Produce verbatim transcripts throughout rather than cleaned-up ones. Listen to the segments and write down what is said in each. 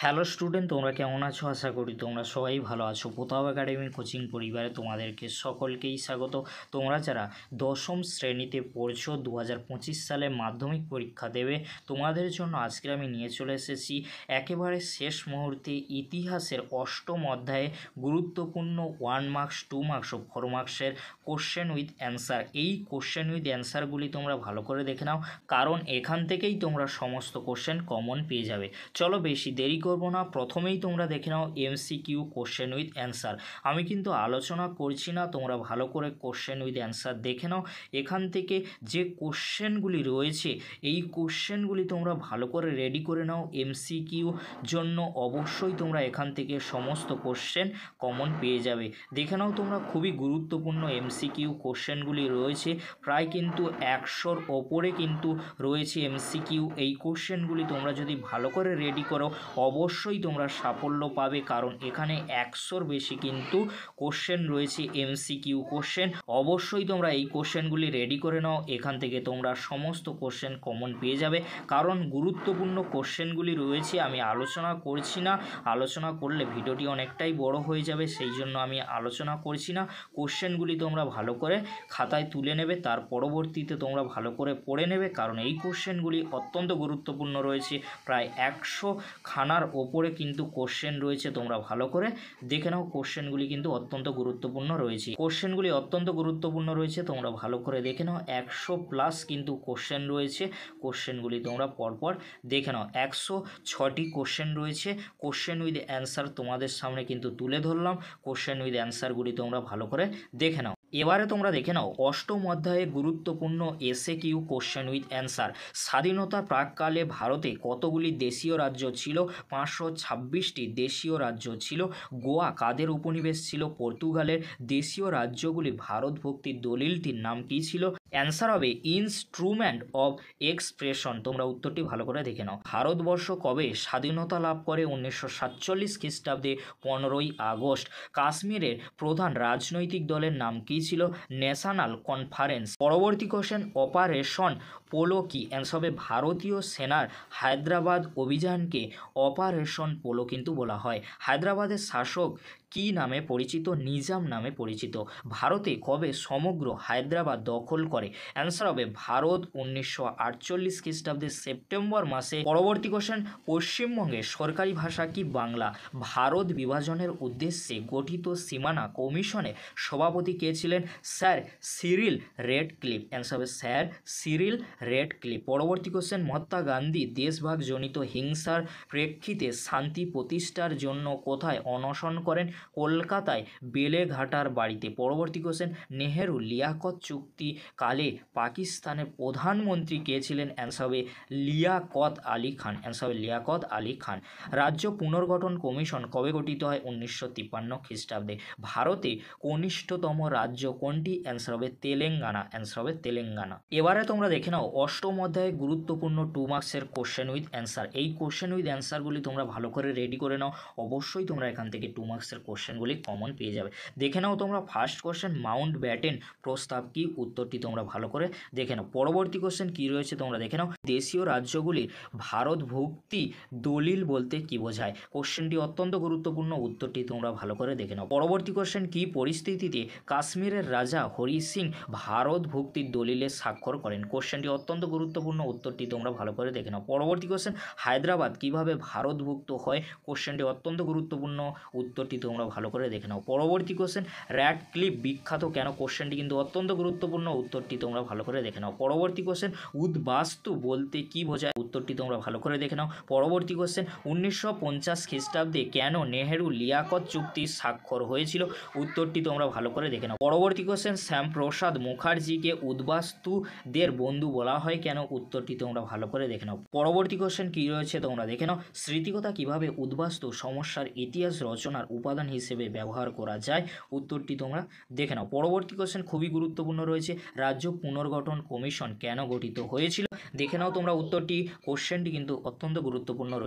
Hello student, তোমরা কেমন আছো? আশা করি তোমরা সবাই ভালো আছো। প্রতাপ একাডেমি কোচিং পরিবারে তোমাদেরকে সকলকেই স্বাগত। তোমরা যারা দশম শ্রেণীতে পড়ছো, দু হাজার পঁচিশ সালে মাধ্যমিক পরীক্ষা দেবে, তোমাদের জন্য আজকে আমি নিয়ে চলে এসেছি একেবারে শেষ মুহূর্তে ইতিহাসের অষ্টম অধ্যায়ে গুরুত্বপূর্ণ ওয়ান মার্কস, টু মার্কস ও ফোর মার্কসের কোশ্চেন উইথ অ্যান্সার। এই কোশ্চেন উইথ অ্যান্সারগুলি তোমরা ভালো করে দেখে নাও, কারণ এখান থেকেই তোমরা সমস্ত কোশ্চেন কমন পেয়ে যাবে। চলো বেশি দেরি করবো না, প্রথমেই তোমরা দেখে নাও এমসিকিউ কোশ্চেন উইথ অ্যান্সার। আমি কিন্তু আলোচনা করছি না, তোমরা ভালো করে কোশ্চেন উইথ অ্যান্সার দেখে নাও। এখান থেকে যে কোশ্চেনগুলি রয়েছে এই কোশ্চেনগুলি তোমরা ভালো করে রেডি করে নাও। এমসিকিউ জন্য অবশ্যই তোমরা এখান থেকে সমস্ত কোশ্চেন কমন পেয়ে যাবে। দেখে নাও তোমরা, খুবই গুরুত্বপূর্ণ এমসিকিউ কোশ্চেনগুলি রয়েছে, প্রায় কিন্তু একশোর ওপরে কিন্তু রয়েছে এমসিকিউ। এই কোশ্চেনগুলি তোমরা যদি ভালো করে রেডি করো অবশ্যই তোমরা সাফল্য পাবে, কারণ এখানে একশোর বেশি কিন্তু কোশ্চেন রয়েছে এমসিকিউ কোশ্চেন। অবশ্যই তোমরা এই কোশ্চেনগুলি রেডি করে নাও, এখান থেকে তোমরা সমস্ত কোশ্চেন কমন পেয়ে যাবে, কারণ গুরুত্বপূর্ণ কোশ্চেনগুলি রয়েছে। আমি আলোচনা করছি না, আলোচনা করলে ভিডিওটি অনেকটাই বড় হয়ে যাবে, সেই জন্য আমি আলোচনা করছি না। কোশ্চেনগুলি তোমরা ভালো করে খাতায় তুলে নেবে, তার পরবর্তীতে তোমরা ভালো করে পড়ে নেবে, কারণ এই কোশ্চেনগুলি অত্যন্ত গুরুত্বপূর্ণ রয়েছে। প্রায় একশো খানার ওপরে কিন্তু কোশ্চেন রয়েছে, তোমরা ভালো করে দেখে নাও। কোশ্চেনগুলি কিন্তু অত্যন্ত গুরুত্বপূর্ণ রয়েছে, কোশ্চেনগুলি অত্যন্ত গুরুত্বপূর্ণ রয়েছে, তোমরা ভালো করে দেখে নাও। একশো প্লাস কিন্তু কোশ্চেন রয়েছে, কোশ্চেনগুলি তোমরা পরপর দেখে নাও। একশো ছটি কোশ্চেন রয়েছে, কোশ্চেন উইথ অ্যান্সার তোমাদের সামনে কিন্তু তুলে ধরলাম। কোশ্চেন উইথ অ্যান্সারগুলি তোমরা ভালো করে দেখে নাও। এবারে তোমরা দেখে নাও অষ্টম অধ্যায়ে গুরুত্বপূর্ণ এসে কিউ কোশ্চেন উইথ অ্যান্সার। স্বাধীনতার প্রাককালে ভারতে কতগুলি দেশীয় রাজ্য ছিল? পাঁচশো ছাব্বিশটি দেশীয় রাজ্য ছিল। গোয়া কাদের উপনিবেশ ছিল? পর্তুগালের। দেশীয় রাজ্যগুলি ভারত ভক্তির দলিলটির নাম কী ছিল? অ্যান্সার হবে ইনস্ট্রুমেন্ট অফ এক্সপ্রেশন। তোমরা উত্তরটি ভালো করে দেখে নাও। ভারতবর্ষ কবে স্বাধীনতা লাভ করে? উনিশশো সাতচল্লিশ খ্রিস্টাব্দে পনেরোই আগস্ট। কাশ্মীরের প্রধান রাজনৈতিক দলের নাম কী ছিল? National conference. পরবর্তী কোশ্চেন, অপারেশন পোলো কি? অ্যান্সার হবে ভারতীয় সেনার হায়দ্রাবাদ অভিযানকে অপারেশন পোলো কিন্তু বলা হয়। হায়দ্রাবাদের শাসক কী নামে পরিচিত? নিজাম নামে পরিচিত। ভারতে কবে সমগ্র হায়দ্রাবাদ দখল করে? অ্যান্সার হবে ভারত উনিশশো আটচল্লিশ খ্রিস্টাব্দের সেপ্টেম্বর মাসে। পরবর্তী কোশ্চেন, পশ্চিমবঙ্গের সরকারি ভাষা কি? বাংলা। ভারত বিভাজনের উদ্দেশ্যে গঠিত সীমানা কমিশনের সভাপতি কে ছিলেন? Sir Cyril Radcliffe. অ্যান্সার হবে স্যার সিরিল রেডক্লিফ। পরবর্তী কোশ্চেন, মহাত্মা গান্ধী দেশভাগজনিত হিংসার প্রেক্ষিতে শান্তি প্রতিষ্ঠার জন্য কোথায় অনশন করেন? কলকাতায় বেলেঘাটার বাড়িতে। পরবর্তী কোশ্চেন, নেহেরু লিয়াকত চুক্তি কালে পাকিস্তানের প্রধানমন্ত্রী কে ছিলেন? অ্যান্সার হবে লিয়াকত আলী খান। অ্যান্সার হবে লিয়াকত আলী খান। রাজ্য পুনর্গঠন কমিশন কবে গঠিত হয়? উনিশশো তিপ্পান্ন খ্রিস্টাব্দে। ভারতে কনিষ্ঠতম রাজ্য কোনটি? অ্যান্সার হবে তেলেঙ্গানা। অ্যান্সার হবে তেলেঙ্গানা। এবারে তোমরা দেখে নাও অষ্টম অধ্যায়ে গুরুত্বপূর্ণ টু মার্কসের কোশ্চেন উইথ অ্যান্সার। এই কোশ্চেন উইথ অ্যান্সারগুলি তোমরা ভালো করে রেডি করে নাও, অবশ্যই তোমরা এখান থেকে টু মার্কসের কোশ্চেনগুলি কমন পেয়ে যাবে। দেখে নাও তোমরা ফার্স্ট কোশ্চেন, মাউন্ট ব্যাটেন প্রস্তাব কি? উত্তরটি তোমরা ভালো করে দেখে নাও। পরবর্তী কোশ্চেন কি রয়েছে তোমরা দেখে নাও। দেশীয় রাজ্যগুলির ভারত ভুক্তি দলিল বলতে কি বোঝায়? কোশ্চেনটি অত্যন্ত গুরুত্বপূর্ণ, উত্তরটি তোমরা ভালো করে দেখে নাও। পরবর্তী কোশ্চেন, কি পরিস্থিতিতে কাশ্মীরের রাজা হরি সিং ভারত ভুক্তির দলিলে স্বাক্ষর করেন? কোশ্চেনটি অত্যন্ত গুরুত্বপূর্ণ, উত্তরটি তোমরা ভালো করে দেখে নাও। পরবর্তী কোশ্চেন, হায়দ্রাবাদ কিভাবে ভারতভুক্ত হয়? কোশ্চেনটি অত্যন্ত গুরুত্বপূর্ণ, উত্তরটি তোমরা ভালো করে দেখে নাও। পরবর্তী কোশ্চেন, র্যাডক্লিফ বিখ্যাত কেন? কোশ্চেনটি কিন্তু অত্যন্ত গুরুত্বপূর্ণ, উত্তরটি তোমরা ভালো করে দেখে নাও। পরবর্তী কোশ্চেন, উদ্বাস্তু বলতে কি বোঝায়? উত্তরটি তোমরা ভালো করে দেখে নাও। পরবর্তী কোশ্চেন, উনিশশো পঞ্চাশ খ্রিস্টাব্দে কেন নেহেরু লিয়াকত চুক্তি স্বাক্ষর হয়েছিল? উত্তরটি তোমরা ভালো করে দেখে নাও। পরবর্তী কোশ্চেন, শ্যামপ্রসাদ মুখার্জিকে উদ্বাস্তুদের বন্ধু বলা হয় কেন? উত্তরটি তোমরা ভালো করে দেখে নাও। পরবর্তী কোশ্চেন কি রয়েছে তোমরা দেখে নাও। স্মৃতিকথা কিভাবে উদ্বাস্তু সমস্যার ইতিহাস রচনার উপাদান হিসেবে ব্যবহার করা যায়? উত্তরটি তোমরা দেখে নাও। পরবর্তী কোশ্চেন খুবই গুরুত্বপূর্ণ রয়েছে, রাজ্য পুনর্গঠন কমিশন কেন গঠিত হয়েছিল? দেখে নাও তোমরা উত্তরটি, কোশ্চেনটি কিন্তু অত্যন্ত গুরুত্বপূর্ণ রয়েছে।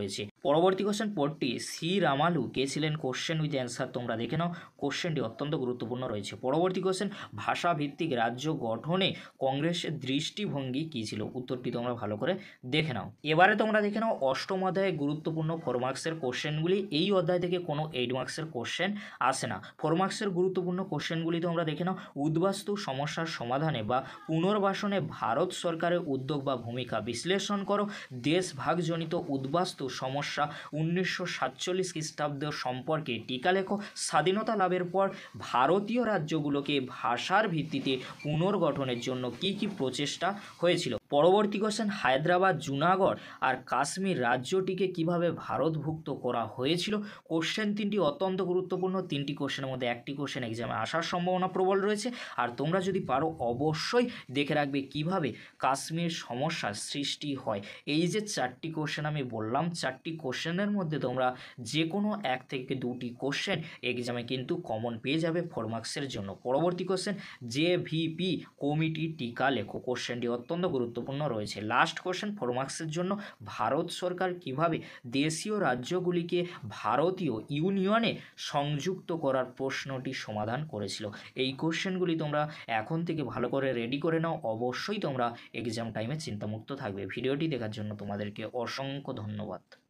পরবর্তী কোশ্চেন পড়টি সি রামালু কে ছিলেন? কোশ্চেন উইথ অ্যান্সার তোমরা দেখে নাও, কোশ্চেনটি অত্যন্ত গুরুত্বপূর্ণ রয়েছে। পরবর্তী কোশ্চেন ভাষাভিত্তিক রাজ্য গঠনে কংগ্রেসের দৃষ্টিভঙ্গি কী ছিল? উত্তরটি তোমরা ভালো করে দেখে নাও। এবারে তোমরা দেখে নাও অষ্টম অধ্যায়ে গুরুত্বপূর্ণ ফোর মার্কসের কোশ্চেনগুলি। এই অধ্যায় থেকে কোনো এইট মার্কসের কোশ্চেন আসে না। ফোর মার্কসের গুরুত্বপূর্ণ কোশ্চেনগুলি তোমরা দেখে নাও। উদ্বাস্তু সমস্যার সমাধানে বা পুনর্বাসনে ভারত সরকারের উদ্যোগ বা ভূমিকা বিশ্লেষণ করো। দেশভাগজনিত উদ্বাস্তু সমস্যা উনিশশো সাতচল্লিশ খ্রিস্টাব্দ সম্পর্কে টিকা লেখো। স্বাধীনতা লাভের পর ভারতীয় রাজ্যগুলোকে ভাষার ভিত্তিতে পুনর্গঠনের জন্য কি কি প্রচেষ্টা হয়েছিল? পরবর্তী কোশ্চেন হায়দ্রাবাদ, জুনাগড় আর কাশ্মীর রাজ্যটিকে কিভাবে ভারতভুক্ত করা হয়েছিল? কোশ্চেন তিনটি অত্যন্ত গুরুত্বপূর্ণ। তিনটি কোশ্চেনের মধ্যে একটি কোশ্চেন এক্সামে আসার সম্ভাবনা প্রবল রয়েছে। আর তোমরা যদি পারো অবশ্যই দেখে রাখবে কিভাবে কাশ্মীর সমস্যার সৃষ্টি হয়। এই যে চারটি কোশ্চেন আমি বললাম, চারটি কোশ্চেনের মধ্যে তোমরা যে কোনো এক থেকে দুটি কোশ্চেন এক্সামে কিন্তু কমন পেয়ে যাবে ফোর মার্কসের জন্য। পরবর্তী কোশ্চেন জে ভিপি কমিটি টিকা লেখো। কোশ্চেনটি অত্যন্ত গুরুত্বপূর্ণ রয়েছে। লাস্ট কোশ্চেন ফোর মার্কসের জন্য ভারত সরকার কিভাবে দেশীয় রাজ্যগুলিকে ভারতীয় ইউনিয়নে সংযুক্ত করার প্রশ্নটি সমাধান করেছিল? এই কোশ্চেনগুলি তোমরা এখন থেকে ভালো করে রেডি করে নাও। অবশ্যই তোমরা এক্সাম টাইমে চিন্তামুক্ত থাকবে। ভিডিওটি দেখার জন্য তোমাদেরকে অসংখ্য ধন্যবাদ।